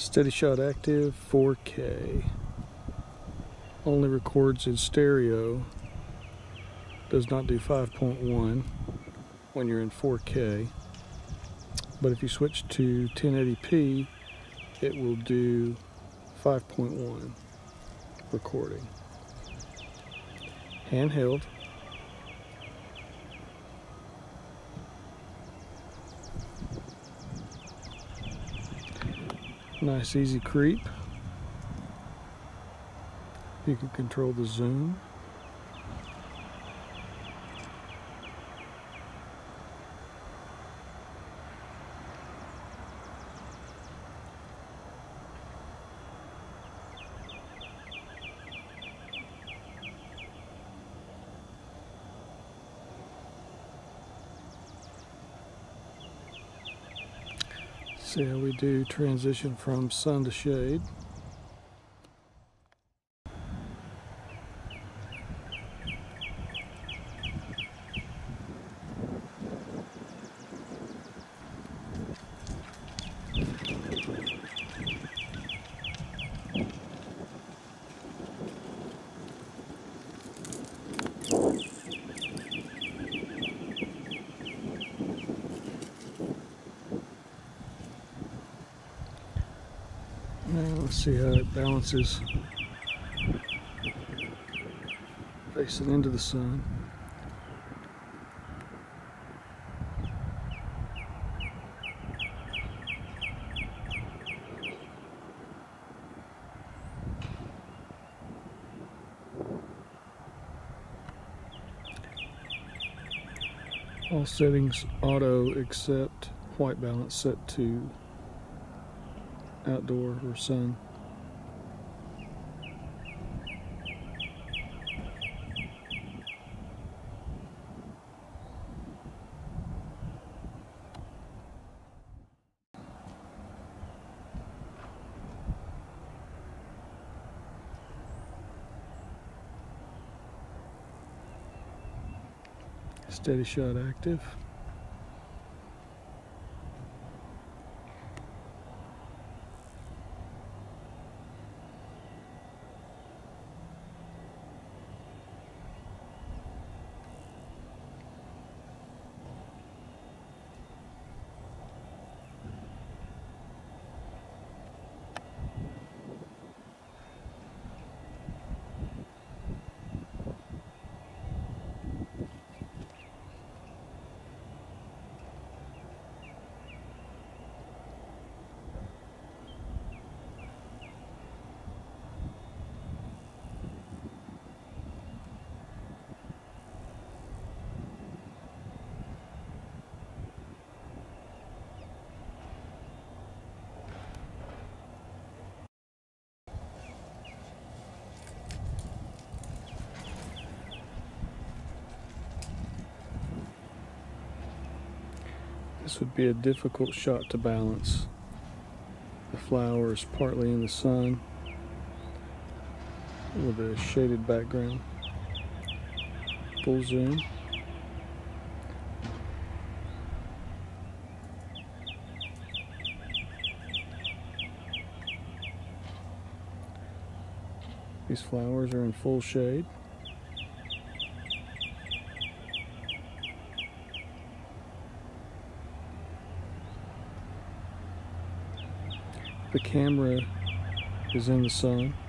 Steady Shot Active 4K. Only records in stereo. Does not do 5.1 when you're in 4K. But if you switch to 1080p, it will do 5.1 recording. Handheld. Nice easy creep. You can control the zoom. See how we do transition from sun to shade. Now let's see how it balances facing into the sun. All settings auto except white balance set to outdoor or sun. Steady Shot Active. This would be a difficult shot to balance. The flower is partly in the sun with a shaded background. Full zoom. These flowers are in full shade. The camera is in the sun.